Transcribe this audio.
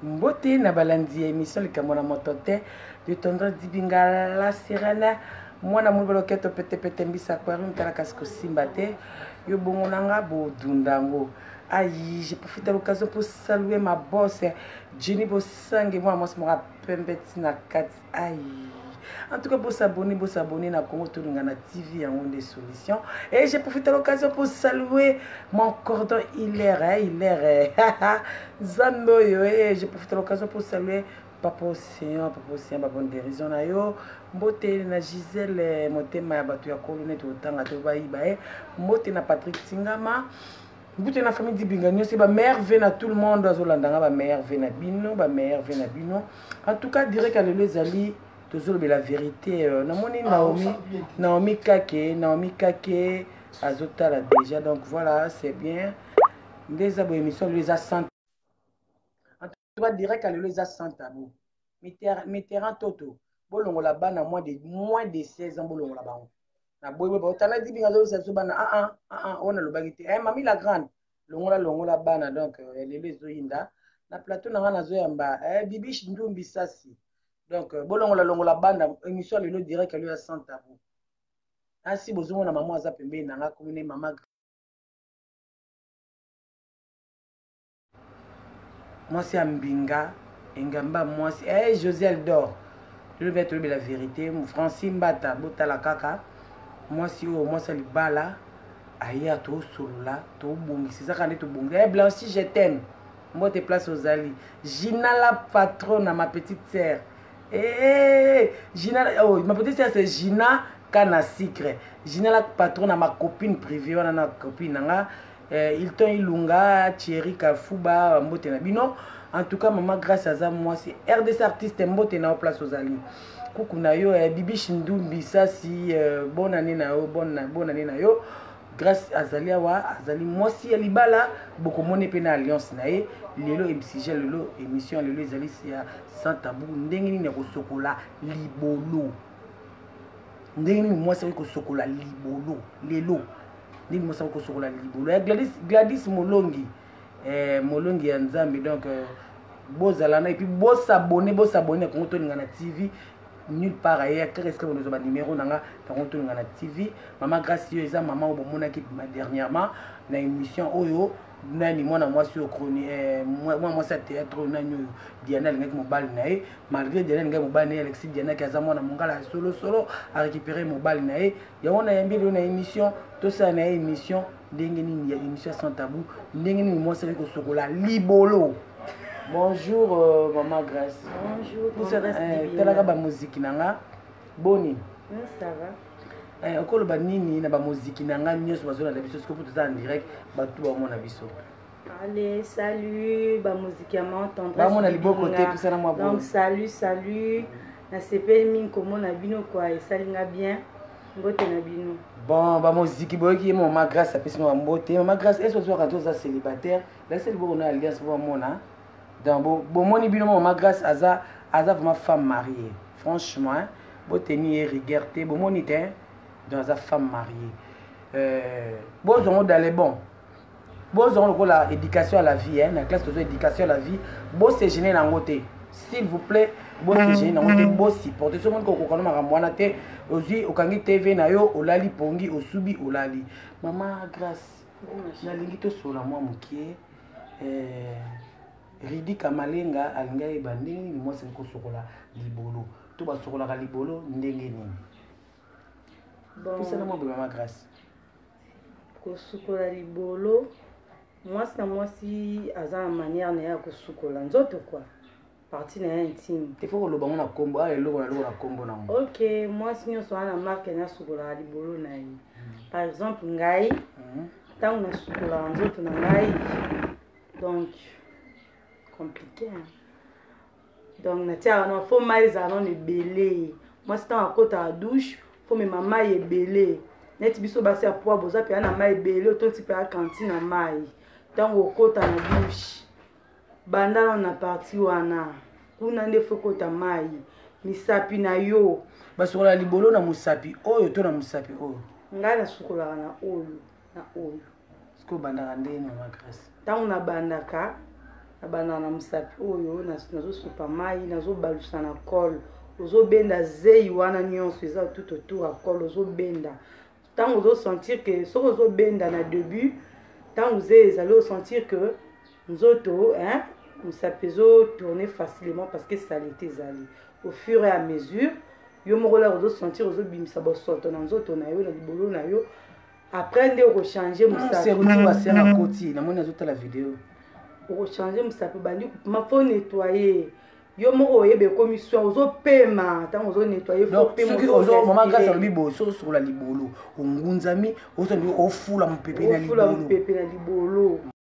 Mbote na balandi émission likamona motote de tendre dibinga la sirena mwana mulbelo keto pete pete mbisa kwa kala kasko simbate yo bongonanga bo dundango. Aïe, j'ai profité de l'occasion pour saluer ma boss Jenny Bossang et moi moi pembeti na kat. Aïe. En tout cas, pour s'abonner na Congo Tolingana TV en des solutions. Et j'ai profité de l'occasion pour saluer mon cordon hilaire, Zandoyo. Et j'ai profité de l'occasion pour saluer Papa Océan, ma bonne guérison na yo. Mbote na Gisèle, motema ya batu ya kolone to tanga to baïba. Mbote na Patrick Tingama. Mbote na famille Dibinga, c'est ba mère vena tout le monde azolandanga ba mère vena bino, ba mère vena bino. En tout cas, direct à les ali toujours la vérité. Namoni Naomi Kake, azotala déjà. Donc voilà, c'est bien. Des abos émissions les a 100. En tout cas, direct à les a 100 tabou. Mitterrand Toto. Bolongo la bana moins de 16 ans bolongo la bana. Na boy boy tana Dibinga zo se bana on a le bagité. Eh mami la grande. Longo la bana donc elle est les oinda. Na plateau na ngana zo yamba. Bibish ndumbi sasi. Donc, bolongo la banda, émission le direct à lui à 100 tabou. Ainsi, vous avez maman à pembe, nanga commune maman. Moi, c'est Mbinga, Ngamba, moi, c'est José Eldor. Je vais trouver la vérité. Francine Bata, Bota la Kaka. Moi, c'est le bala. Aïe, à tout solo là, tout bon. C'est ça qu'on est tout bon. Blanchi, je t'aime. Moi, te place aux alliés. Gina la patronne à ma petite sœur. Gina, oh, ma petite sœur c'est Gina Kana Secret. Gina la patronne à ma copine privée, on a une copine Hilton Ilunga, Thierry Kafuba, Mbotena Bino. En tout cas, maman, grâce à ça, moi c'est RDC artiste Mbotena au place aux alliés. Coucou na yo, Bibi Shindumbi, ça si bonne année na yo, bonne année na yo. Grâce à Zalia wa Azali moi si alibala beaucoup mon épena alliance nae lelo MCG lelo émission lelo Zali c'est sans tabou ndengini ne ko sokola libolo ndengini moi c'est ko sokola libolo lelo ndengini moi c'est ko sokola libolo Gladys Molongi Molongi ya Nzambe donc bozala na et puis bo s'abonner Congo Tolingana TV nulle part ailleurs qu'est-ce que vous nous avez numéro nanga Congo Tolingana TV maman gracieuse maman au bon qui dernièrement na émission oyo nani moi sur chronique moi ça théâtre nani Diana ngaki mobile nae malgré Diana ngaki mobile nae Alexis Diana qui azamona mongala solo a récupérer mobile nae ya on a yambeli na émission tout ça na émission ndengeni ya émission sans tabou ndengeni moi c'est ko sokola libolo. Bonjour maman Grace. Bonjour. Vous êtes la musique nanga boni. Ça va. Okolo ba nini na ba musique nanga nyos bazona la biso ce que vous en direct ba tout ba mona biso. Allez, salut ba musique ya m'entendre. Ba mona libo côté tout ça na moi bon. Donc salut. Na sepel min komo na bino quoi et salinga bien. Mbote na bino. Bon ba musique boy qui maman Grace apesi ma mbote. Maman Grace est-ce que quand vous êtes célibataire, laissez le bon on a alliance pour mona. Donc, bon, mon ibino, ma grâce, Aza vraiment femme mariée. Franchement, bon, tenir regardez, bon, mon était dans sa femme mariée. Bon, on dans les bons. Bon, on a l'éducation à la vie, hein, la classe de l'éducation à la vie. Bon, c'est gêné dans côté. S'il vous plaît, bon, c'est gêné dans côté. Bon, si portez ce monde qu'on connaît, ma moine, aussi, au Kangi TV, nayo, au lali, pongi, au subi, au lali. Maman, grâce, na lingito sur la moi, moukier. Ridi Kamalenga alinga ebandeni ni moi c'est ko sokola libolo to ba sokola ka libolo ndenge nini bon tout ça na moi maman grâce ko sokola libolo moi si aza manière na ya ko sokola nzoto quoi partie na intime il faut loba mona kombo a eloko na kombo na moi. OK moi si nyo so na marque na sokola libolo na yi par exemple ngai tant na sokola nzoto na ngai donc compliqué. Hein? Donc, il faut maïs à non belé. Moi, c'est en côte à la douche, il faut mes mamans y belé. Net biso basé à poids, boza pe na maïs belé, autant type à cantine à maïs. Tant au côte à la douche. Banda on a parti wana. Kuna nde faut côte à maïs. Misapi na yo. Ba sur la libolo na musapi. Oyo to na musapi oyo. Ngala sukola na oyo. Na oyo. Est-ce que banda rande na grâce? Tant on a bandaka na mosapi oyo nazosupa mai nazobalusa na col ozobenda zei wana nyonso eza tout autour ya col ozobenda ntango ozosentir que soki ozobenda na début ntango zei ezali osentir que nzoto mosapi ezotourne facilement parce que salité ezali au fur et à mesure yo moko la ozosentir ozobimisa bosoto na nzoto na yo na libolo na yo après nde okochange mosapi basera koti namoni azotala video okochange mosapi bandi ma fo nettoyer yo moko oyebe ekomi soin ozopema ntango ozonettoyer mama grâce alobi boye soki osokola libolo ongunzami ofula mopepe na libolo